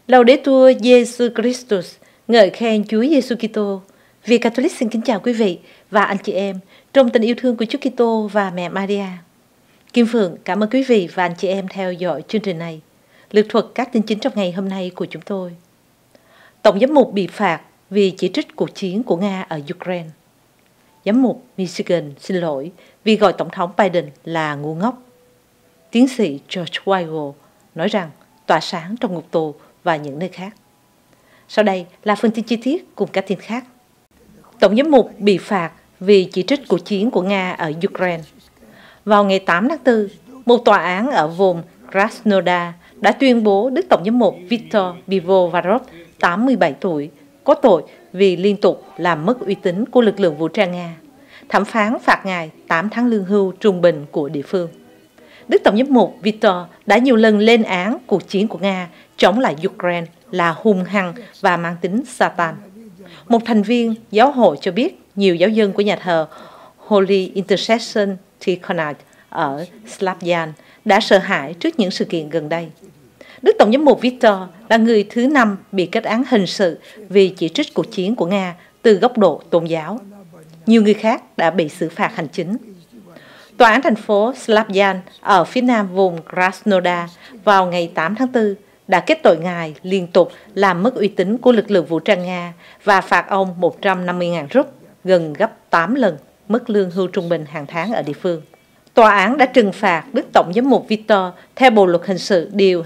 Laudetur Jesus Christus, ngợi khen Chúa Giêsu Kitô. Việt Catholic xin kính chào quý vị và anh chị em trong tình yêu thương của Chúa Kitô và mẹ Maria. Kim Phượng cảm ơn quý vị và anh chị em theo dõi chương trình này. Lược thuật các tin chính trong ngày hôm nay của chúng tôi. Tổng giám mục bị phạt vì chỉ trích cuộc chiến của Nga ở Ukraine. Giám mục Michigan xin lỗi vì gọi Tổng thống Biden là ngu ngốc. Tiến sĩ George Weigel nói rằng tỏa sáng trong ngục tù và những nơi khác. Sau đây là phần tin chi tiết cùng các tin khác. Tổng giám mục bị phạt vì chỉ trích cuộc chiến của Nga ở Ukraine. Vào ngày 8 tháng 4, một tòa án ở vùng Krasnodar đã tuyên bố Đức Tổng giám mục Viktor Pivovarov, 87 tuổi, có tội vì liên tục làm mất uy tín của lực lượng vũ trang Nga. Thẩm phán phạt ngài 8 tháng lương hưu trung bình của địa phương. Đức Tổng giám mục Viktor đã nhiều lần lên án cuộc chiến của Nga chống lại Ukraine là hung hăng và mang tính Satan. Một thành viên giáo hội cho biết nhiều giáo dân của nhà thờ Holy Intercession Tikhonite ở Slavyan đã sợ hãi trước những sự kiện gần đây. Đức Tổng giám mục Viktor là người thứ 5 bị kết án hình sự vì chỉ trích cuộc chiến của Nga từ góc độ tôn giáo. Nhiều người khác đã bị xử phạt hành chính. Tòa án thành phố Slavyan ở phía nam vùng Krasnodar vào ngày 8 tháng 4 đã kết tội ngài liên tục làm mất uy tín của lực lượng vũ trang Nga và phạt ông 150.000 rúp, gần gấp 8 lần mức lương hưu trung bình hàng tháng ở địa phương. Tòa án đã trừng phạt Đức Tổng giám mục Viktor theo Bộ luật hình sự điều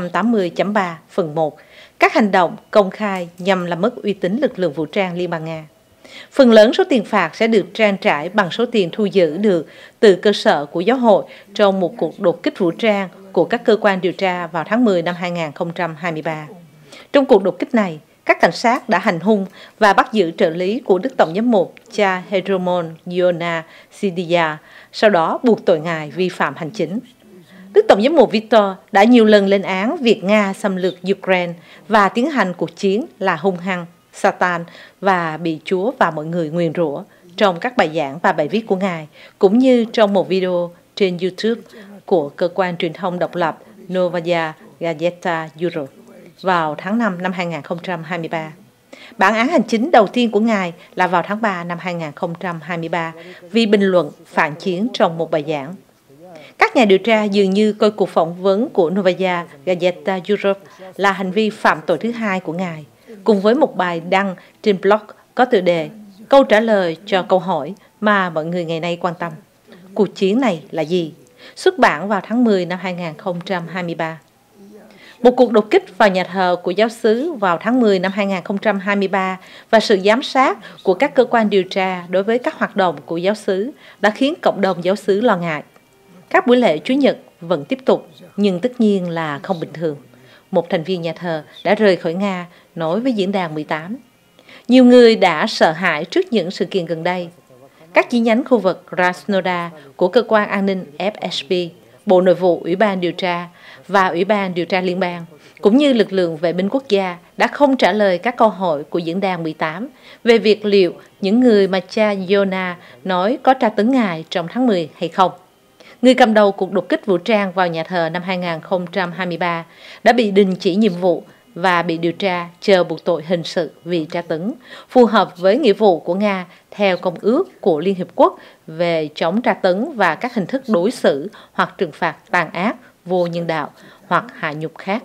280.3 phần 1, các hành động công khai nhằm làm mất uy tín lực lượng vũ trang Liên bang Nga. Phần lớn số tiền phạt sẽ được trang trải bằng số tiền thu giữ được từ cơ sở của giáo hội trong một cuộc đột kích vũ trang của các cơ quan điều tra vào tháng 10 năm 2023. Trong cuộc đột kích này, các cảnh sát đã hành hung và bắt giữ trợ lý của Đức Tổng giám mục cha Hedromon Iona Sidia, sau đó buộc tội ngài vi phạm hành chính. Đức Tổng giám mục Viktor đã nhiều lần lên án việc Nga xâm lược Ukraine và tiến hành cuộc chiến là hung hăng, Satan và bị Chúa và mọi người nguyền rủa trong các bài giảng và bài viết của ngài, cũng như trong một video trên YouTube của cơ quan truyền thông độc lập Novaya Gazeta Euro vào tháng 5 năm 2023. Bản án hành chính đầu tiên của ngài là vào tháng 3 năm 2023 vì bình luận phản chiến trong một bài giảng. Các nhà điều tra dường như coi cuộc phỏng vấn của Novaya Gazeta Europe là hành vi phạm tội thứ hai của ngài, cùng với một bài đăng trên blog có tựa đề câu trả lời cho câu hỏi mà mọi người ngày nay quan tâm. Cuộc chiến này là gì? Xuất bản vào tháng 10 năm 2023. Một cuộc đột kích vào nhà thờ của giáo xứ vào tháng 10 năm 2023 và sự giám sát của các cơ quan điều tra đối với các hoạt động của giáo xứ đã khiến cộng đồng giáo xứ lo ngại. Các buổi lễ Chủ nhật vẫn tiếp tục, nhưng tất nhiên là không bình thường. Một thành viên nhà thờ đã rời khỏi Nga, nói với diễn đàn 18. Nhiều người đã sợ hãi trước những sự kiện gần đây. Các chi nhánh khu vực Krasnodar của cơ quan an ninh FSB, Bộ Nội vụ, Ủy ban điều tra và Ủy ban điều tra liên bang, cũng như lực lượng vệ binh quốc gia đã không trả lời các câu hỏi của diễn đàn 18 về việc liệu những người mà cha Iona nói có tra tấn ngài trong tháng 10 hay không. Người cầm đầu cuộc đột kích vũ trang vào nhà thờ năm 2023 đã bị đình chỉ nhiệm vụ và bị điều tra chờ buộc tội hình sự vì tra tấn, phù hợp với nghĩa vụ của Nga theo Công ước của Liên Hiệp Quốc về chống tra tấn và các hình thức đối xử hoặc trừng phạt tàn ác, vô nhân đạo hoặc hạ nhục khác.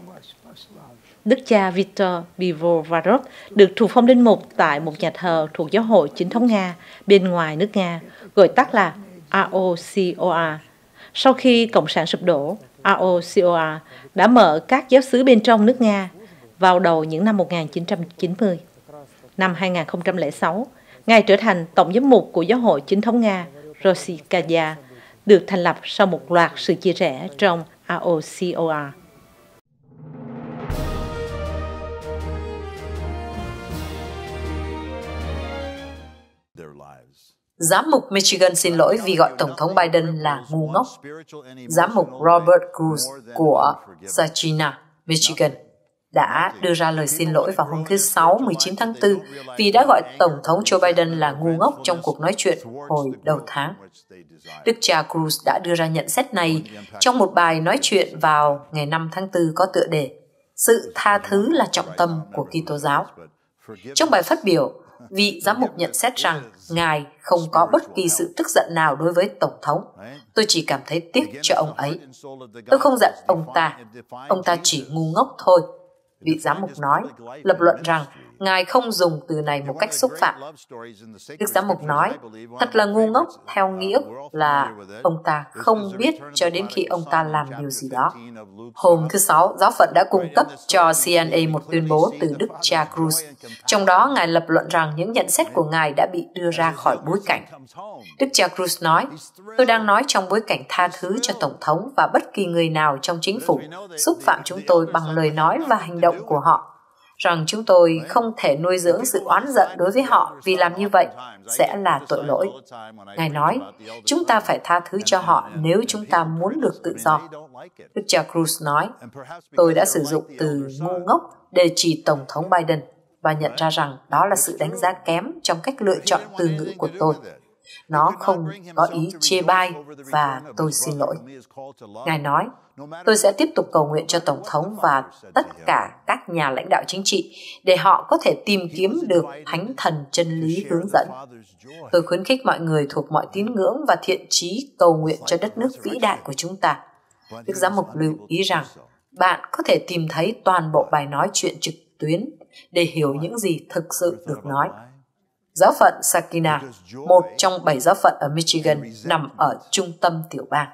Đức cha Viktor Pivovarov được thụ phong linh mục tại một nhà thờ thuộc giáo hội chính thống Nga bên ngoài nước Nga, gọi tắt là AOCOA. Sau khi Cộng sản sụp đổ, AOCOA đã mở các giáo xứ bên trong nước Nga vào đầu những năm 1990. Năm 2006, ngài trở thành Tổng giám mục của giáo hội chính thống Nga, Rossiyskaya, được thành lập sau một loạt sự chia rẽ trong AOCOA. Giám mục Michigan xin lỗi vì gọi Tổng thống Biden là ngu ngốc. Giám mục Robert Cruz của Saginaw, Michigan, đã đưa ra lời xin lỗi vào hôm thứ Sáu 19 tháng 4 vì đã gọi Tổng thống Joe Biden là ngu ngốc trong cuộc nói chuyện hồi đầu tháng. Đức cha Cruz đã đưa ra nhận xét này trong một bài nói chuyện vào ngày 5 tháng 4 có tựa đề Sự tha thứ là trọng tâm của Kitô giáo. Trong bài phát biểu, vị giám mục nhận xét rằng Ngài không có bất kỳ sự tức giận nào đối với Tổng thống. Tôi chỉ cảm thấy tiếc cho ông ấy. Tôi không giận ông ta chỉ ngu ngốc thôi. Vị giám mục nói, lập luận rằng Ngài không dùng từ này một cách xúc phạm. Đức giám mục nói, thật là ngu ngốc theo nghĩa là ông ta không biết cho đến khi ông ta làm điều gì đó. Hôm thứ Sáu, giáo phận đã cung cấp cho CNA một tuyên bố từ Đức cha Cruz. Trong đó, Ngài lập luận rằng những nhận xét của Ngài đã bị đưa ra khỏi bối cảnh. Đức cha Cruz nói, tôi đang nói trong bối cảnh tha thứ cho Tổng thống và bất kỳ người nào trong chính phủ xúc phạm chúng tôi bằng lời nói và hành động của họ, rằng chúng tôi không thể nuôi dưỡng sự oán giận đối với họ vì làm như vậy sẽ là tội lỗi. Ngài nói, chúng ta phải tha thứ cho họ nếu chúng ta muốn được tự do. Đức cha Cruz nói, tôi đã sử dụng từ ngu ngốc để chỉ Tổng thống Biden và nhận ra rằng đó là sự đánh giá kém trong cách lựa chọn từ ngữ của tôi. Nó không có ý chê bai và tôi xin lỗi. Ngài nói, tôi sẽ tiếp tục cầu nguyện cho Tổng thống và tất cả các nhà lãnh đạo chính trị để họ có thể tìm kiếm được Thánh Thần chân lý hướng dẫn. Tôi khuyến khích mọi người thuộc mọi tín ngưỡng và thiện chí cầu nguyện cho đất nước vĩ đại của chúng ta. Đức giám mục lưu ý rằng bạn có thể tìm thấy toàn bộ bài nói chuyện trực tuyến để hiểu những gì thực sự được nói. Giáo phận Sakina, một trong 7 giáo phận ở Michigan, nằm ở trung tâm tiểu bang.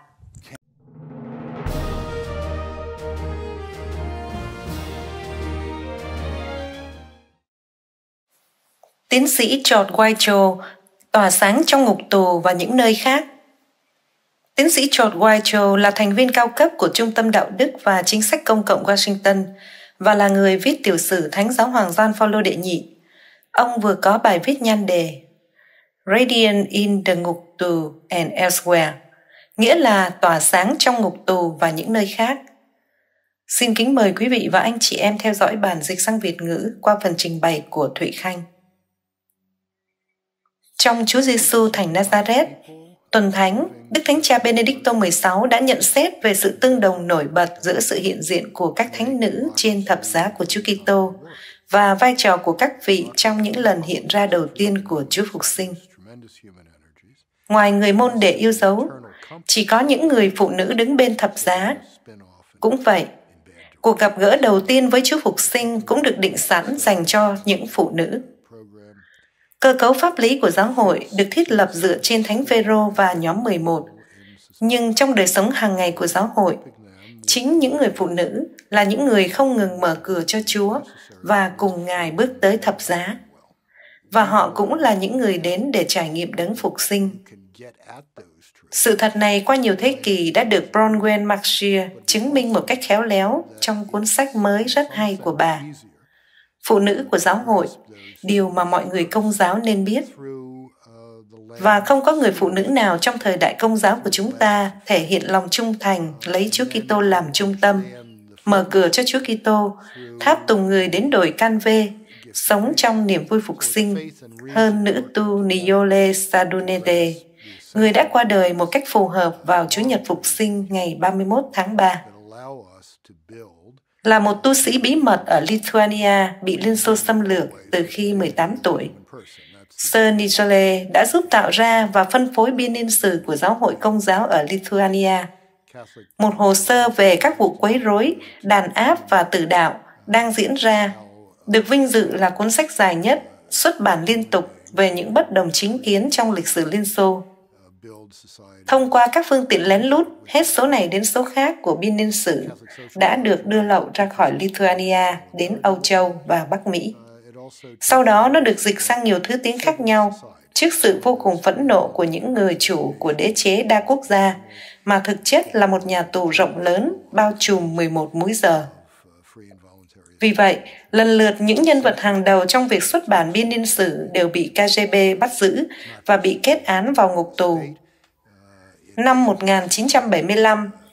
Tiến sĩ George Whitehill, tỏa sáng trong ngục tù và những nơi khác. Tiến sĩ George Whitehill là thành viên cao cấp của Trung tâm Đạo đức và Chính sách Công cộng Washington và là người viết tiểu sử Thánh Giáo Hoàng Gioan Phaolô đệ nhị. Ông vừa có bài viết nhan đề Radiant in the ngục tù and elsewhere, nghĩa là tỏa sáng trong ngục tù và những nơi khác. Xin kính mời quý vị và anh chị em theo dõi bản dịch sang Việt ngữ qua phần trình bày của Thụy Khanh. Trong Chúa Giêsu thành Nazareth, tuần thánh, Đức Thánh Cha Benedicto XVI đã nhận xét về sự tương đồng nổi bật giữa sự hiện diện của các thánh nữ trên thập giá của Chúa Kitô và vai trò của các vị trong những lần hiện ra đầu tiên của Chúa Phục sinh. Ngoài người môn đệ yêu dấu, chỉ có những người phụ nữ đứng bên thập giá. Cũng vậy, cuộc gặp gỡ đầu tiên với Chúa Phục sinh cũng được định sẵn dành cho những phụ nữ. Cơ cấu pháp lý của giáo hội được thiết lập dựa trên Thánh Phêrô và nhóm 11, nhưng trong đời sống hàng ngày của giáo hội, chính những người phụ nữ là những người không ngừng mở cửa cho Chúa và cùng Ngài bước tới thập giá. Và họ cũng là những người đến để trải nghiệm đấng phục sinh. Sự thật này qua nhiều thế kỷ đã được Bronwen Marshall chứng minh một cách khéo léo trong cuốn sách mới rất hay của bà, Phụ nữ của giáo hội, điều mà mọi người Công giáo nên biết. Và không có người phụ nữ nào trong thời đại Công giáo của chúng ta thể hiện lòng trung thành, lấy Chúa Kitô làm trung tâm, mở cửa cho Chúa Kitô, tháp tùng người đến đồi Can-vê, sống trong niềm vui phục sinh, hơn nữ tu Niole Sadunete, người đã qua đời một cách phù hợp vào Chủ nhật Phục sinh ngày 31 tháng 3. Là một tu sĩ bí mật ở Lithuania bị Liên Xô xâm lược từ khi 18 tuổi, Sir Nichole đã giúp tạo ra và phân phối biên niên sử của giáo hội Công giáo ở Lithuania, một hồ sơ về các vụ quấy rối, đàn áp và tử đạo đang diễn ra, được vinh dự là cuốn sách dài nhất, xuất bản liên tục về những bất đồng chính kiến trong lịch sử Liên Xô. Thông qua các phương tiện lén lút, hết số này đến số khác của biên niên sử đã được đưa lậu ra khỏi Lithuania đến Âu Châu và Bắc Mỹ. Sau đó nó được dịch sang nhiều thứ tiếng khác nhau trước sự vô cùng phẫn nộ của những người chủ của đế chế đa quốc gia, mà thực chất là một nhà tù rộng lớn bao trùm 11 múi giờ. Vì vậy, lần lượt những nhân vật hàng đầu trong việc xuất bản biên niên sử đều bị KGB bắt giữ và bị kết án vào ngục tù. Năm 1975,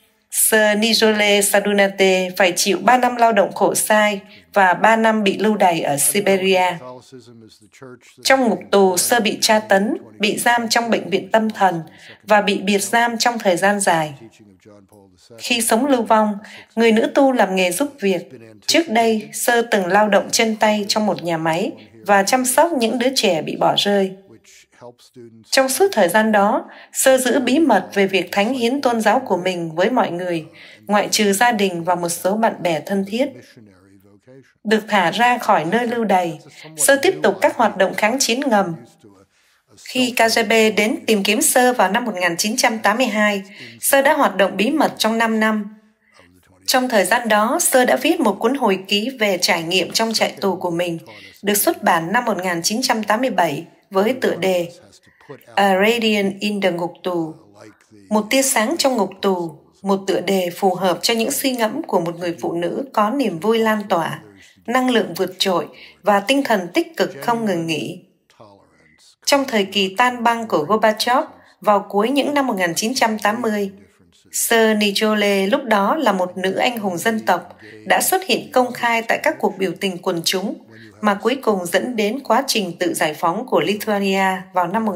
Sir Nicolae Sadunate phải chịu 3 năm lao động khổ sai và 3 năm bị lưu đày ở Siberia. Trong ngục tù, Sir bị tra tấn, bị giam trong bệnh viện tâm thần và bị biệt giam trong thời gian dài. Khi sống lưu vong, người nữ tu làm nghề giúp việc. Trước đây, Sir từng lao động chân tay trong một nhà máy và chăm sóc những đứa trẻ bị bỏ rơi. Trong suốt thời gian đó, Sir giữ bí mật về việc thánh hiến tôn giáo của mình với mọi người, ngoại trừ gia đình và một số bạn bè thân thiết. Được thả ra khỏi nơi lưu đày, Sir tiếp tục các hoạt động kháng chiến ngầm. Khi KGB đến tìm kiếm Sir vào năm 1982, Sir đã hoạt động bí mật trong 5 năm. Trong thời gian đó, Sir đã viết một cuốn hồi ký về trải nghiệm trong trại tù của mình, được xuất bản năm 1987 với tựa đề A Radiant in the ngục tù, một tia sáng trong ngục tù, một tựa đề phù hợp cho những suy ngẫm của một người phụ nữ có niềm vui lan tỏa, năng lượng vượt trội và tinh thần tích cực không ngừng nghỉ. Trong thời kỳ tan băng của Gorbachev vào cuối những năm 1980, Sir Nicolae lúc đó là một nữ anh hùng dân tộc, đã xuất hiện công khai tại các cuộc biểu tình quần chúng, mà cuối cùng dẫn đến quá trình tự giải phóng của Lithuania vào năm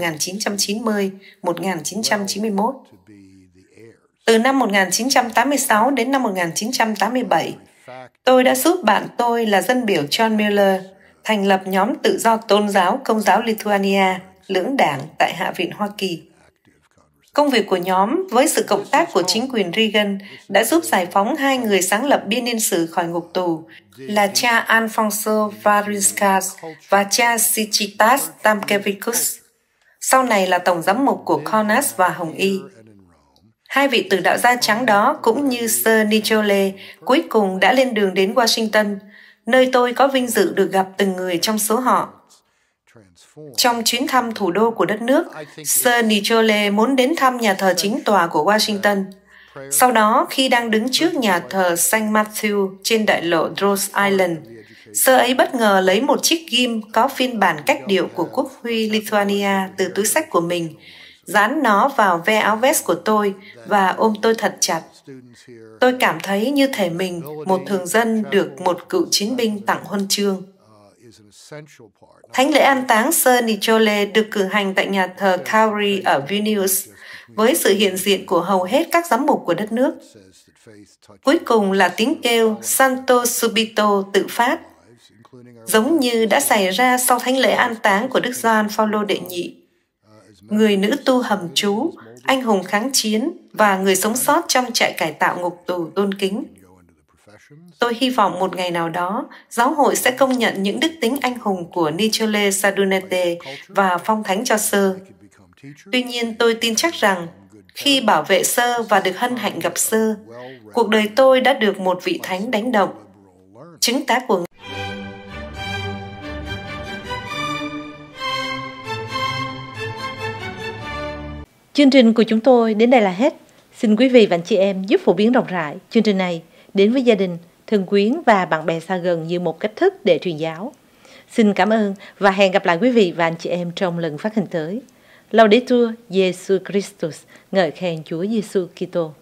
1990-1991. Từ năm 1986 đến năm 1987, tôi đã giúp bạn tôi là dân biểu John Mueller thành lập nhóm tự do tôn giáo Công giáo Lithuania, lưỡng đảng tại Hạ viện Hoa Kỳ. Công việc của nhóm với sự cộng tác của chính quyền Reagan đã giúp giải phóng 2 người sáng lập biên niên sử khỏi ngục tù là cha Alfonso Varinskas và cha Sigitas Tamkevičius, sau này là tổng giám mục của Kaunas và Hồng Y. 2 vị tử đạo da trắng đó cũng như Sir Nicolae cuối cùng đã lên đường đến Washington, nơi tôi có vinh dự được gặp từng người trong số họ. Trong chuyến thăm thủ đô của đất nước, Sir Nicolae muốn đến thăm nhà thờ chính tòa của Washington. Sau đó, khi đang đứng trước nhà thờ St. Matthew trên đại lộ Rhode Island, Sir ấy bất ngờ lấy một chiếc ghim có phiên bản cách điệu của quốc huy Lithuania từ túi xách của mình, dán nó vào ve áo vest của tôi và ôm tôi thật chặt. Tôi cảm thấy như thể mình, một thường dân được một cựu chiến binh tặng huân chương. Thánh lễ an táng Sir Nicolae được cử hành tại nhà thờ Calvary ở Vilnius, với sự hiện diện của hầu hết các giám mục của đất nước. Cuối cùng là tiếng kêu Santo Subito tự phát, giống như đã xảy ra sau thánh lễ an táng của Đức Gioan Phaolô đệ nhị. Người nữ tu hầm trú, anh hùng kháng chiến và người sống sót trong trại cải tạo ngục tù tôn kính. Tôi hy vọng một ngày nào đó, giáo hội sẽ công nhận những đức tính anh hùng của Nicolae Sadunate và phong thánh cho Sir. Tuy nhiên, tôi tin chắc rằng, khi bảo vệ Sir và được hân hạnh gặp Sir, cuộc đời tôi đã được một vị thánh đánh động. Chứng tá của Chương trình của chúng tôi đến đây là hết. Xin quý vị và anh chị em giúp phổ biến rộng rãi chương trình này đến với gia đình, thân quyến và bạn bè xa gần như một cách thức để truyền giáo. Xin cảm ơn và hẹn gặp lại quý vị và anh chị em trong lần phát hình tới. Laudetur Jesus Christus, ngợi khen Chúa Giêsu Kitô.